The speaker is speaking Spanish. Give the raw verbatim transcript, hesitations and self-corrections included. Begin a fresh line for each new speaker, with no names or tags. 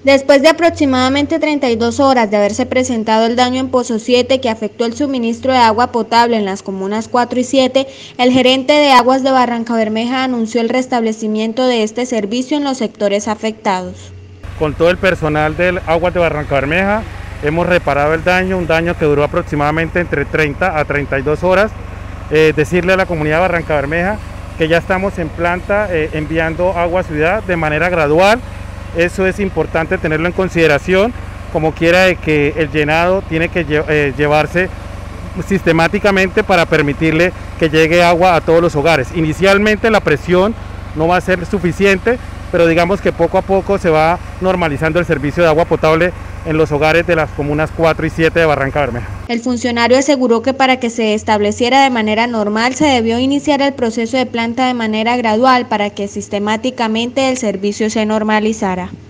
Después de aproximadamente treinta y dos horas de haberse presentado el daño en Pozo siete que afectó el suministro de agua potable en las comunas cuatro y siete, el gerente de Aguas de Barrancabermeja anunció el restablecimiento de este servicio en los sectores afectados.
Con todo el personal del Aguas de Barrancabermeja hemos reparado el daño, un daño que duró aproximadamente entre treinta a treinta y dos horas. Eh, decirle a la comunidad de Barrancabermeja que ya estamos en planta eh, enviando agua a ciudad de manera gradual. Eso es importante tenerlo en consideración, como quiera de que el llenado tiene que eh, llevarse sistemáticamente para permitirle que llegue agua a todos los hogares. Inicialmente la presión no va a ser suficiente, pero digamos que poco a poco se va normalizando el servicio de agua potable en los hogares de las comunas cuatro y siete de Barrancabermeja.
El funcionario aseguró que para que se estableciera de manera normal se debió iniciar el proceso de planta de manera gradual para que sistemáticamente el servicio se normalizara.